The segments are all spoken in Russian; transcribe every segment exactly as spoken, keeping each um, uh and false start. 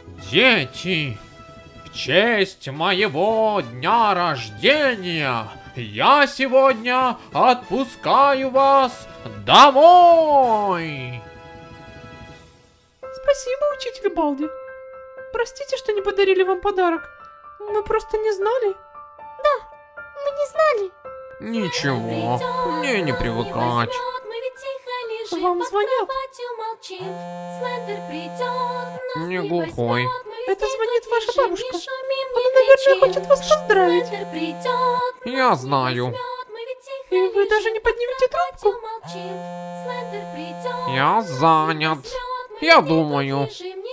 Дети, в честь моего дня рождения я сегодня отпускаю вас домой. Спасибо, учитель Балди. Простите, что не подарили вам подарок. Мы просто не знали. Да, мы не знали. Ничего, мне не привыкать. Вам звонят. Не глухой. Это звонит ваша бабушка. Она, наверное, хочет вас поздравить. Я знаю. И вы даже не поднимете трубку? Я занят. Я думаю.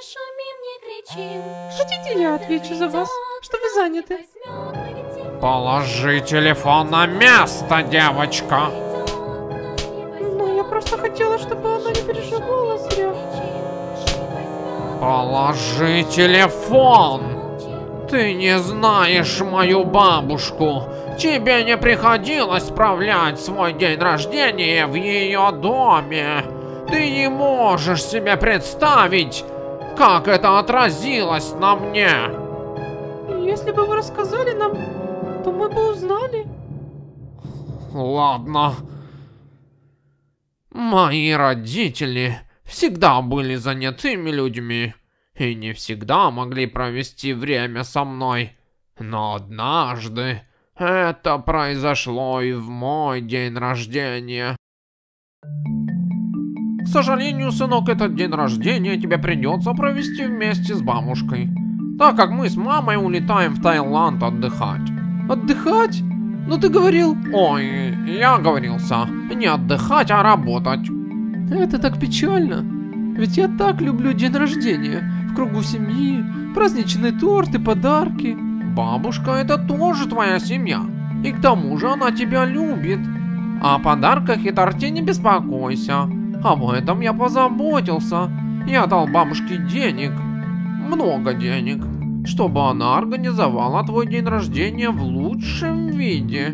Хотите, я отвечу за вас, что вы заняты? Положи телефон на место, девочка. Ну, я просто хотела, чтобы она не переживала зря. Положи телефон. Ты не знаешь мою бабушку. Тебе не приходилось справлять свой день рождения в ее доме. Ты не можешь себе представить, как это отразилось на мне. Если бы вы рассказали нам, то мы бы узнали. Ладно. Мои родители всегда были занятыми людьми и не всегда могли провести время со мной. Но однажды это произошло и в мой день рождения. К сожалению, сынок, этот день рождения тебе придется провести вместе с бабушкой, так как мы с мамой улетаем в Таиланд отдыхать. Отдыхать? Ну ты говорил... Ой, я оговорился. Не отдыхать, а работать. Это так печально. Ведь я так люблю день рождения. В кругу семьи, праздничный торт и подарки. Бабушка — это тоже твоя семья. И к тому же она тебя любит. О подарках и торте не беспокойся. Об этом я позаботился. Я дал бабушке денег. Много денег. Чтобы она организовала твой день рождения в лучшем виде.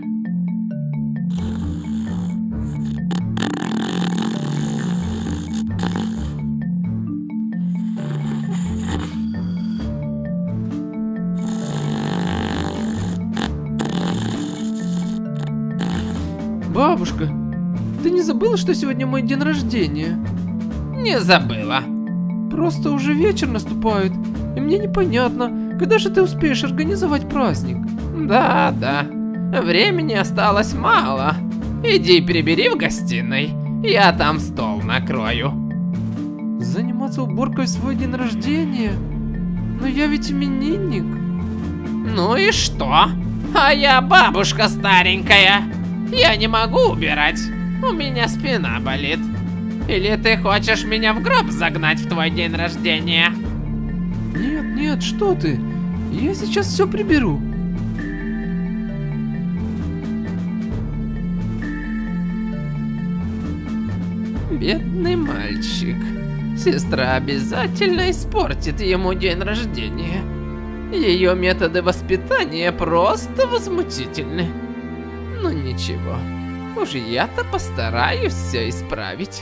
Бабушка, ты не забыла, что сегодня мой день рождения? Не забыла. Просто уже вечер наступает, и мне непонятно, когда же ты успеешь организовать праздник? Да, да. Времени осталось мало. Иди прибери в гостиной. Я там стол накрою. Заниматься уборкой в свой день рождения? Но я ведь именинник. Ну и что? А я бабушка старенькая. Я не могу убирать. У меня спина болит. Или ты хочешь меня в гроб загнать в твой день рождения? Нет, нет, что ты? Я сейчас все приберу. Бедный мальчик. Сестра обязательно испортит ему день рождения. Ее методы воспитания просто возмутительны. Ну ничего, уж я-то постараюсь все исправить.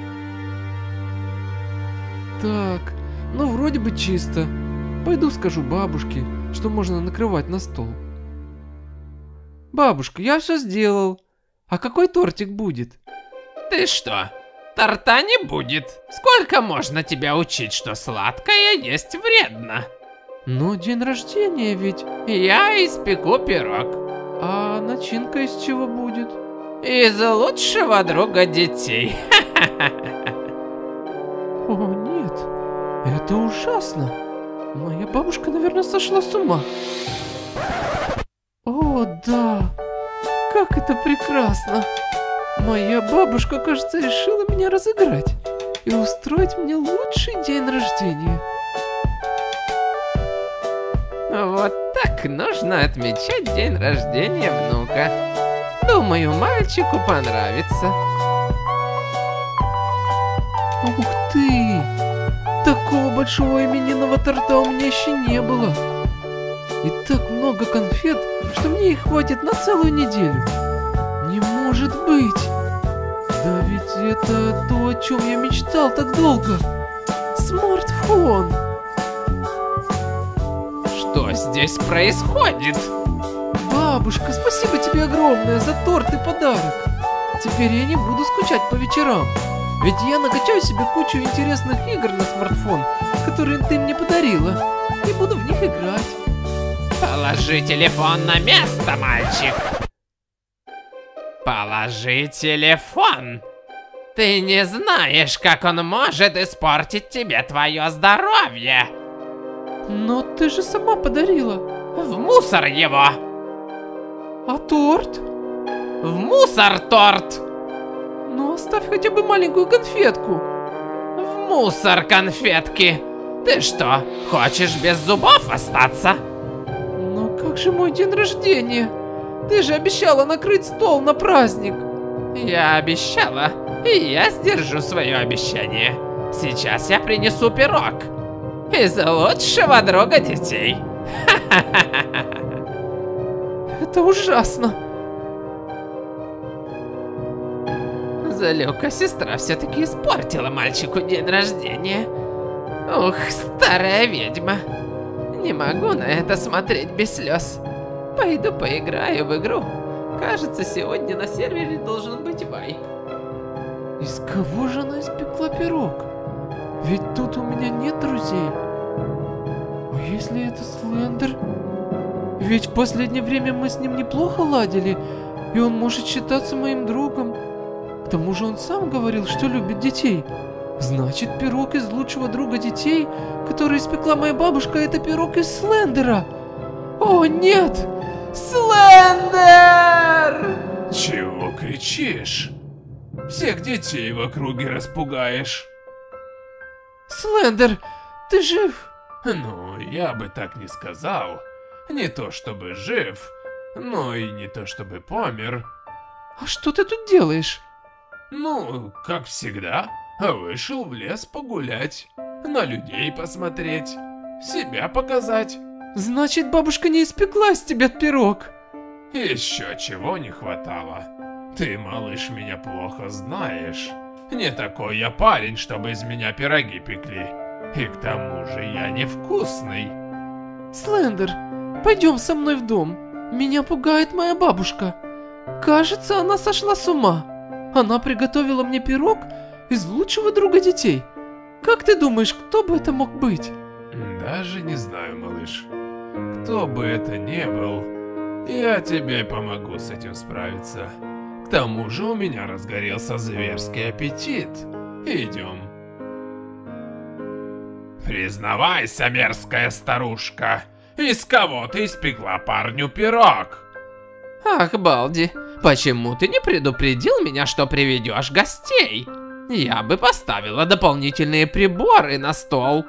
Так, ну вроде бы чисто. Пойду скажу бабушке, что можно накрывать на стол. Бабушка, я все сделал. А какой тортик будет? Ты что, торта не будет? Сколько можно тебя учить, что сладкое есть вредно? Но день рождения ведь. Я испеку пирог. А начинка из чего будет? Из лучшего друга детей. О, нет. Это ужасно. Моя бабушка, наверное, сошла с ума. О, да. Как это прекрасно. Моя бабушка, кажется, решила меня разыграть и устроить мне лучший день рождения. Вот так нужно отмечать день рождения внука. Думаю, мальчику понравится. Ух ты! Такого большого именинного торта у меня еще не было. И так много конфет, что мне их хватит на целую неделю. Не может быть! Да ведь это то, о чем я мечтал так долго. Смартфон! здесь происходит? Бабушка, спасибо тебе огромное за торт и подарок. Теперь я не буду скучать по вечерам. Ведь я накачаю себе кучу интересных игр на смартфон, которые ты мне подарила, и буду в них играть. Положи телефон на место, мальчик. Положи телефон. Ты не знаешь, как он может испортить тебе твое здоровье. Но ты же сама подарила. В мусор его. А торт? В мусор торт. Ну оставь хотя бы маленькую конфетку. В мусор конфетки. Ты что, хочешь без зубов остаться? Но как же мой день рождения? Ты же обещала накрыть стол на праздник. Я обещала, и я сдержу свое обещание. Сейчас я принесу пирог. Из лучшего друга детей. Это ужасно. Злюка сестра все-таки испортила мальчику день рождения. Ух, старая ведьма. Не могу на это смотреть без слез. Пойду поиграю в игру. Кажется, сегодня на сервере должен быть Вай. Из кого же она испекла пирог? Ведь тут у меня нет друзей. А если это Слендер? Ведь в последнее время мы с ним неплохо ладили, и он может считаться моим другом. К тому же он сам говорил, что любит детей. Значит, пирог из лучшего друга детей, который испекла моя бабушка, это пирог из Слендера. О, нет! Слендер! Чего кричишь? Всех детей в округе распугаешь. Слендер, ты жив? Ну, я бы так не сказал. Не то чтобы жив, но и не то чтобы помер. А что ты тут делаешь? Ну, как всегда, вышел в лес погулять, на людей посмотреть, себя показать. Значит, бабушка не испекла из тебя пирог? Еще чего не хватало. Ты, малыш, меня плохо знаешь. Не такой я парень, чтобы из меня пироги пекли. И к тому же я невкусный. Слендер, пойдем со мной в дом. Меня пугает моя бабушка. Кажется, она сошла с ума. Она приготовила мне пирог из лучшего друга детей. Как ты думаешь, кто бы это мог быть? Даже не знаю, малыш. Кто бы это ни был, я тебе помогу с этим справиться. К тому же у меня разгорелся зверский аппетит. Идем. Признавайся, мерзкая старушка, из кого ты испекла парню пирог? Ах, Балди, почему ты не предупредил меня, что приведешь гостей? Я бы поставила дополнительные приборы на стол.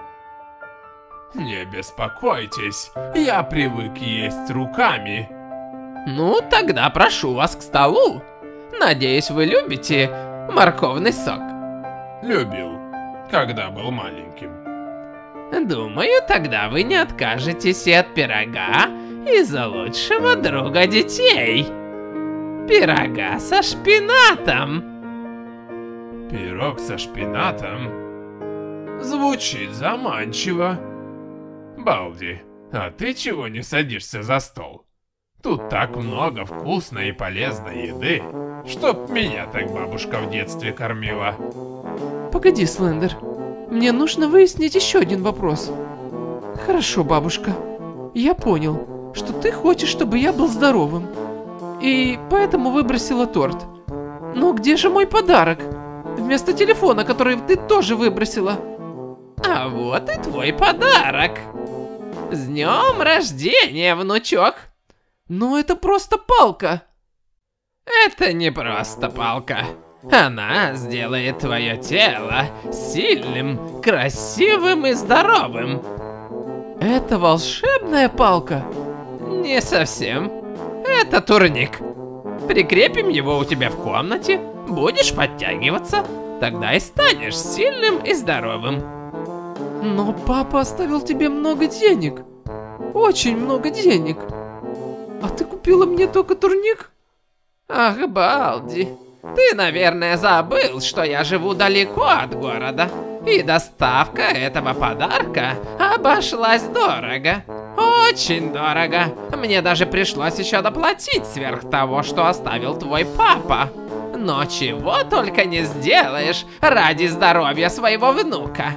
Не беспокойтесь, я привык есть руками. Ну, тогда прошу вас к столу. Надеюсь, вы любите морковный сок. Любил, когда был маленьким. Думаю, тогда вы не откажетесь и от пирога из лучшего друга детей. Пирога со шпинатом. Пирог со шпинатом? Звучит заманчиво. Балди, а ты чего не садишься за стол? Тут так много вкусной и полезной еды, чтоб меня так бабушка в детстве кормила. Погоди, Слендер. Мне нужно выяснить еще один вопрос. Хорошо, бабушка. Я понял, что ты хочешь, чтобы я был здоровым. И поэтому выбросила торт. Но где же мой подарок? Вместо телефона, который ты тоже выбросила. А вот и твой подарок. С днем рождения, внучок. Но это просто палка. Это не просто палка. Она сделает твое тело сильным, красивым и здоровым. Это волшебная палка? Не совсем. Это турник. Прикрепим его у тебя в комнате, будешь подтягиваться, тогда и станешь сильным и здоровым. Но папа оставил тебе много денег. Очень много денег. А ты купила мне только турник? Ах, Балди. Ты, наверное, забыл, что я живу далеко от города. И доставка этого подарка обошлась дорого. очень дорого. Мне даже пришлось еще доплатить сверх того, что оставил твой папа. Но чего только не сделаешь ради здоровья своего внука.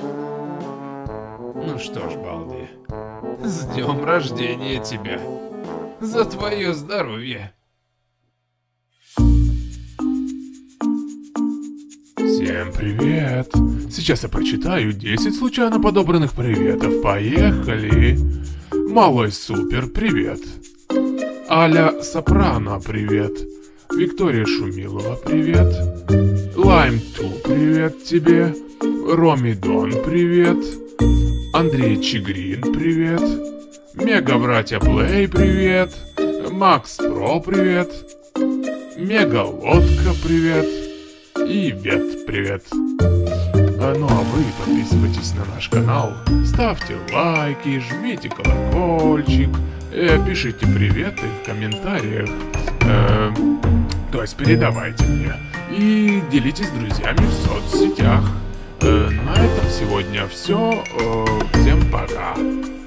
Ну что ж, Балди, с днем рождения тебя. За твое здоровье. Всем привет! Сейчас я прочитаю десять случайно подобранных приветов. Поехали! Малой Супер, привет! Аля Сопрано, привет! Виктория Шумилова, привет! Лайм Ту, привет тебе! Роми Дон, привет! Андрей Чигрин, привет! Мега Братья Плей, привет! Макс Про, привет! Мега Лодка, привет! И Вет, привет! А, ну а вы подписывайтесь на наш канал, ставьте лайки, жмите колокольчик, э, пишите приветы в комментариях, э, то есть передавайте мне, и делитесь с друзьями в соцсетях. Э, на этом сегодня все, э, всем пока!